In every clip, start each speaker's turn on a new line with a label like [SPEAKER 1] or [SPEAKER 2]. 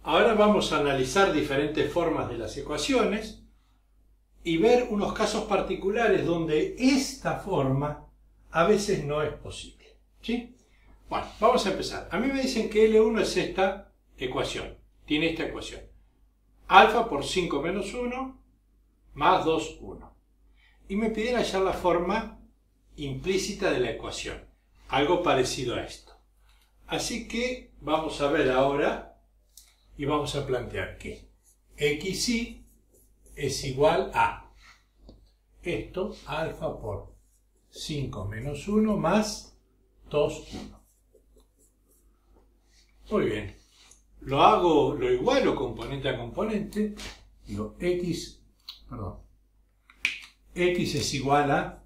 [SPEAKER 1] Ahora vamos a analizar diferentes formas de las ecuaciones y ver unos casos particulares donde esta forma a veces no es posible. ¿Sí? Bueno, vamos a empezar. A mí me dicen que L1 es esta ecuación. Tiene esta ecuación. Alfa por 5 menos 1 más 2, 1. Y me piden hallar la forma implícita de la ecuación. Algo parecido a esto. Así que vamos a ver ahora y vamos a plantear que xy es igual a esto, alfa por 5 menos 1 más 2, 1. Muy bien. Lo igualo componente a componente. Digo, x es igual a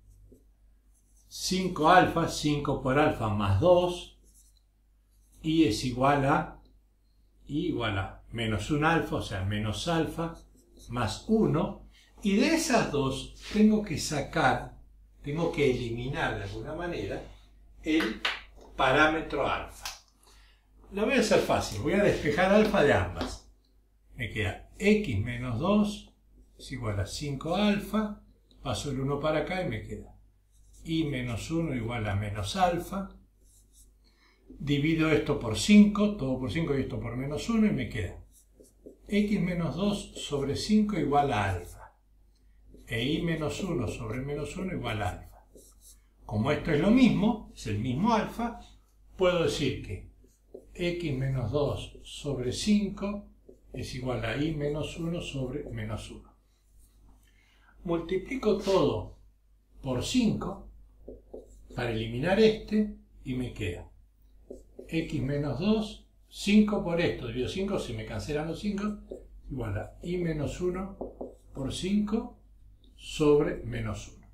[SPEAKER 1] 5 alfa, 5 por alfa más 2, y es igual a menos 1 alfa, o sea, menos alfa más 1, y de esas dos tengo que eliminar de alguna manera el parámetro alfa. Lo voy a hacer fácil, voy a despejar alfa de ambas. Me queda x menos 2 es igual a 5 alfa, paso el 1 para acá y me queda y menos 1 igual a menos alfa. Divido esto por 5, todo por 5 y esto por menos 1 y me queda x menos 2 sobre 5 igual a alfa. E y menos 1 sobre menos 1 igual a alfa. Como esto es lo mismo, es el mismo alfa, puedo decir que x menos 2 sobre 5 es igual a y menos 1 sobre menos 1. Multiplico todo por 5 para eliminar este y me queda x menos 2, 5 por esto, divido 5, se me cancelan los 5, igual a y menos 1 por 5 sobre menos 1.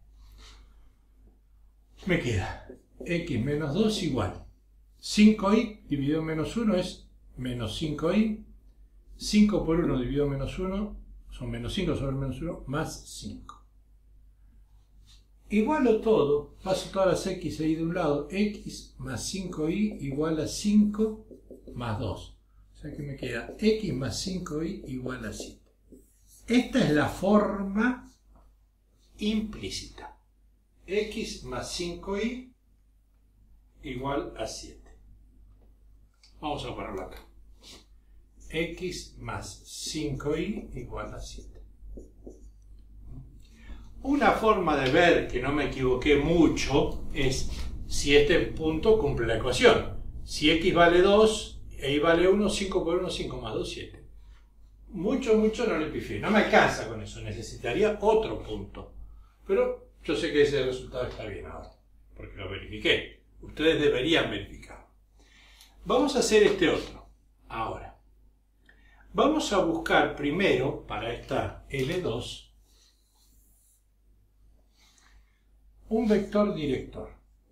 [SPEAKER 1] Me queda x menos 2 igual 5y dividido menos 1 es menos 5y, 5 por 1 dividido menos 1 son menos 5 sobre menos 1 más 5. Igualo todo, paso todas las x ahí de un lado, x más 5y igual a 5 más 2. O sea que me queda x más 5y igual a 7. Esta es la forma implícita. X más 5y igual a 7. Vamos a ponerlo acá. X más 5y igual a 7. Una forma de ver que no me equivoqué mucho es si este punto cumple la ecuación. Si x vale 2 e y vale 1, 5 por 1, 5 más 2, 7. Mucho no le pifié. No me alcanza con eso. Necesitaría otro punto. Pero yo sé que ese resultado está bien ahora, porque lo verifiqué. Ustedes deberían verificarlo. Vamos a hacer este otro. Ahora, vamos a buscar primero, para esta L2, un vector director.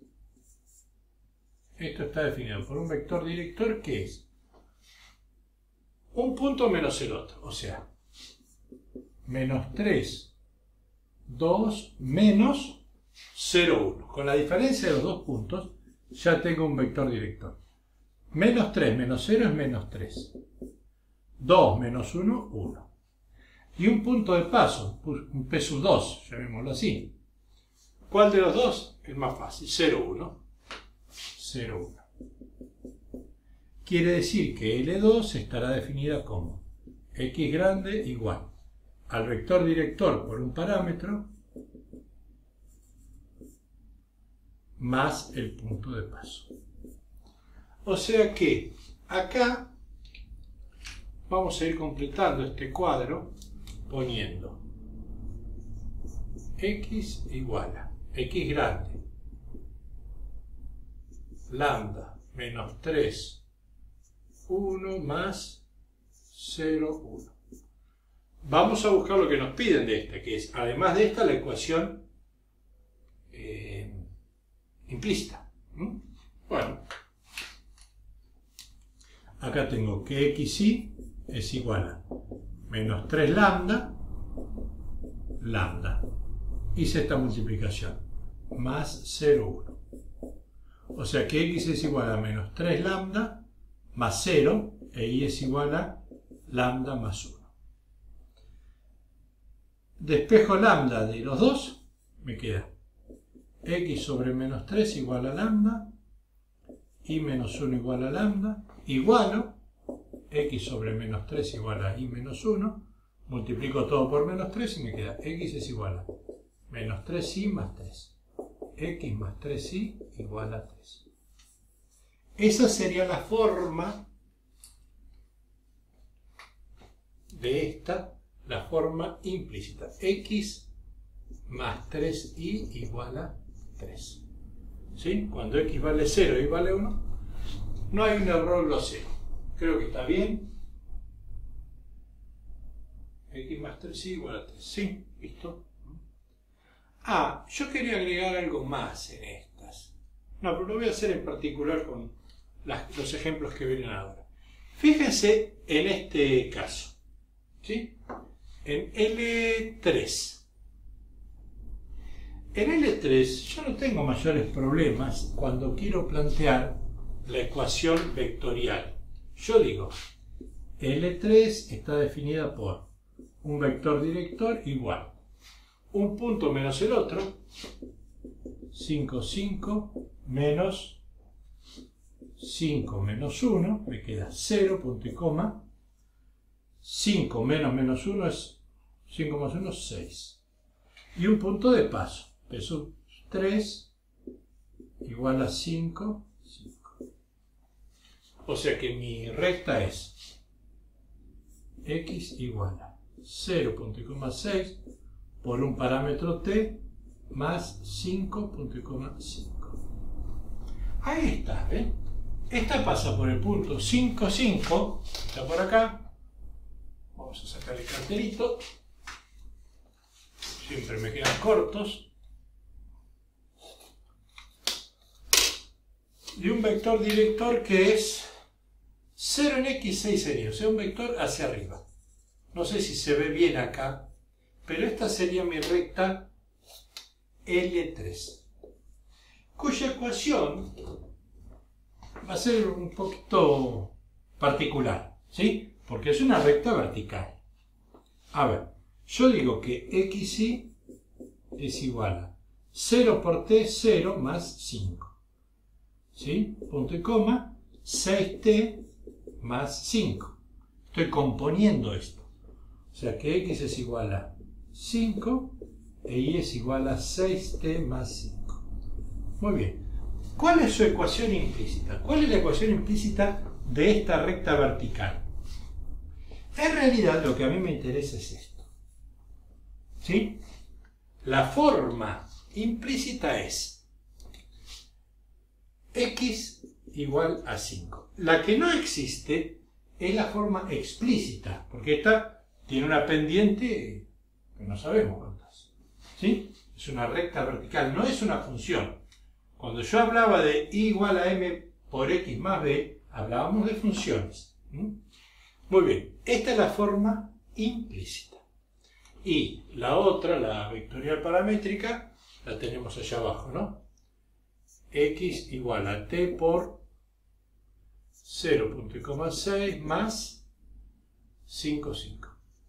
[SPEAKER 1] Esto está definido por un vector director que es un punto menos el otro. O sea, menos 3, 2, menos 0, 1. Con la diferencia de los dos puntos ya tengo un vector director. Menos 3 menos 0 es menos 3. 2 menos 1, 1. Y un punto de paso, un P sub 2, llamémoslo así. ¿Cuál de los dos? Es más fácil. 0, 1. 0, 1. Quiere decir que L2 estará definida como x grande igual al vector director por un parámetro más el punto de paso. O sea que acá vamos a ir completando este cuadro poniendo x igual a x grande lambda menos 3, 1 más 0, 1. Vamos a buscar lo que nos piden de esta, que es, además de esta, la ecuación implícita. Bueno, acá tengo que xy es igual a menos 3 lambda, hice esta multiplicación, más 0, 1. O sea que x es igual a menos 3 lambda más 0 e y es igual a lambda más 1. Despejo lambda de los dos, me queda x sobre menos 3 igual a lambda, y menos 1 igual a lambda, igualo x sobre menos 3 igual a y menos 1, multiplico todo por menos 3 y me queda x es igual a menos 3y más 3. X más 3y igual a 3. Esa sería la forma de esta, la forma implícita. X más 3y igual a 3. ¿Sí? Cuando x vale 0 y vale 1, no hay un error grosero. Creo que está bien. X más 3y igual a 3. Sí, listo. Ah, yo quería agregar algo más en estas. No, pero lo voy a hacer en particular con los ejemplos que vienen ahora. Fíjense en este caso. ¿Sí? En L3. En L3 yo no tengo mayores problemas cuando quiero plantear la ecuación vectorial. Yo digo, L3 está definida por un vector director igual un punto menos el otro, 5, 5, menos 5 menos 1, me queda 0, punto y coma, 5 menos menos 1 es 5 más 1, 6. Y un punto de paso, peso 3 igual a 5, 5. O sea que mi recta es x igual a 0, punto y coma 6 por un parámetro t más 5, punto y coma 5. Ahí está, ¿ven? Esta pasa por el punto 5, 5, está por acá. Vamos a sacar el cartelito. Siempre me quedan cortos. Y un vector director que es 0 en x, 6 en y, o sea, un vector hacia arriba. No sé si se ve bien acá, pero esta sería mi recta L3, cuya ecuación va a ser un poquito particular, ¿sí? Porque es una recta vertical. A ver, yo digo que xy es igual a 0 por t, 0 más 5. ¿Sí? Punto y coma, 6t más 5. Estoy componiendo esto. O sea que x es igual a 5 e y es igual a 6t más 5. Muy bien. ¿Cuál es su ecuación implícita? ¿Cuál es la ecuación implícita de esta recta vertical? En realidad lo que a mí me interesa es esto. ¿Sí? La forma implícita es x igual a 5. La que no existe es la forma explícita, porque esta tiene una pendiente que no sabemos cuántas. ¿Sí? Es una recta vertical, no es una función. Cuando yo hablaba de y igual a m por x más b, hablábamos de funciones. Muy bien, esta es la forma implícita. Y la otra, la vectorial paramétrica, la tenemos allá abajo, ¿no? X igual a t por 0.6 más 5, 5.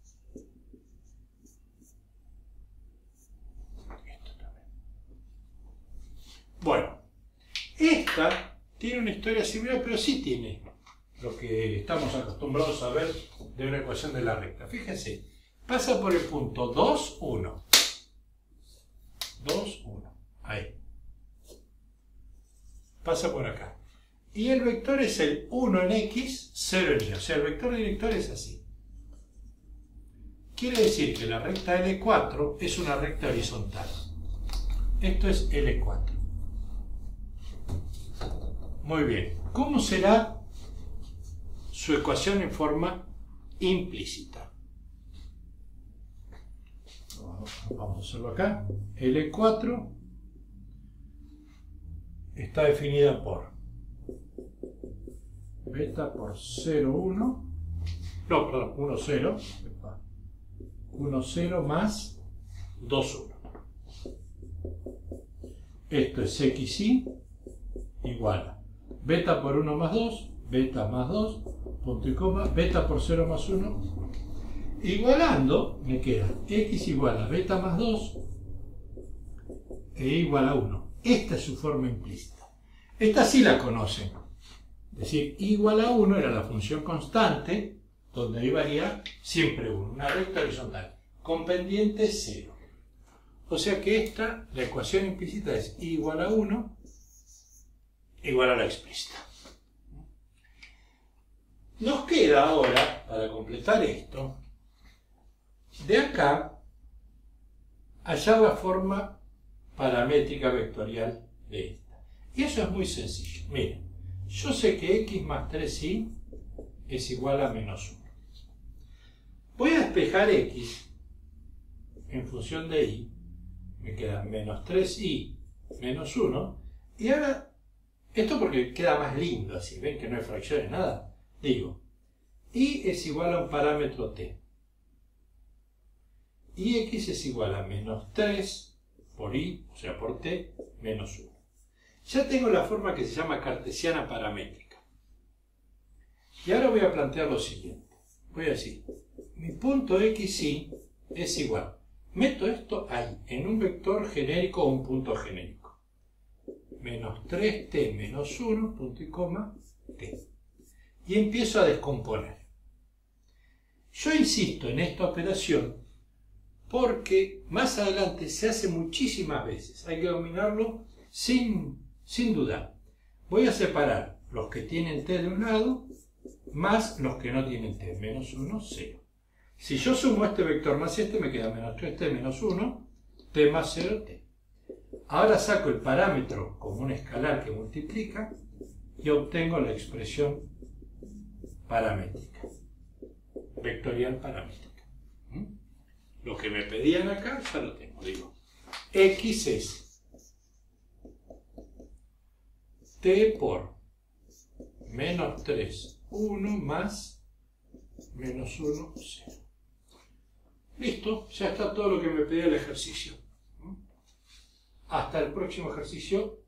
[SPEAKER 1] Esto también. Bueno, esta tiene una historia similar, pero sí tiene lo que estamos acostumbrados a ver de una ecuación de la recta. Fíjense, pasa por el punto 2, 1. 2, 1. Ahí. Pasa por acá. Y el vector es el 1 en x, 0 en y. O sea, el vector director es así. Quiere decir que la recta L4 es una recta horizontal. Esto es L4. Muy bien. ¿Cómo será su ecuación en forma implícita? Vamos a hacerlo acá. L4 está definida por beta por 0, 1. No, perdón, 1, 0. 1, 0 más 2, 1. Esto es xy igual a beta por 1 más 2, beta más 2, punto y coma, beta por 0 más 1. Igualando, me queda x igual a beta más 2 e igual a 1. Esta es su forma implícita. Esta sí la conocen. Es decir, igual a 1 era la función constante, donde ahí varía siempre 1, una recta horizontal, con pendiente 0. O sea que esta, la ecuación implícita es igual a 1 igual a la explícita. Nos queda ahora, para completar esto, de acá hallar la forma paramétrica vectorial de esta. Y eso es muy sencillo. Miren, yo sé que x más 3y es igual a menos 1. Voy a despejar x en función de y. Me queda menos 3y menos 1. Y ahora, esto porque queda más lindo así. ¿Ven que no hay fracciones, nada? Digo, y es igual a un parámetro t. Y x es igual a menos 3 por y, o sea, por t, menos 1. Ya tengo la forma que se llama cartesiana paramétrica. Y ahora voy a plantear lo siguiente. Voy a decir, mi punto xy es igual. Meto esto ahí, en un vector genérico o un punto genérico. Menos 3t menos 1, punto y coma, t. Y empiezo a descomponer. Yo insisto en esta operación porque más adelante se hace muchísimas veces. Hay que dominarlo sin dudar. Voy a separar los que tienen t de un lado más los que no tienen t. Menos 1, 0. Si yo sumo este vector más este, me queda menos 3t menos 1, t más 0, t. Ahora saco el parámetro como un escalar que multiplica y obtengo la expresión paramétrica, vectorial paramétrica. Lo que me pedían acá ya lo tengo. Digo, x es t por menos 3, 1 más menos 1, 0. Listo, ya está todo lo que me pedía el ejercicio. Hasta el próximo ejercicio.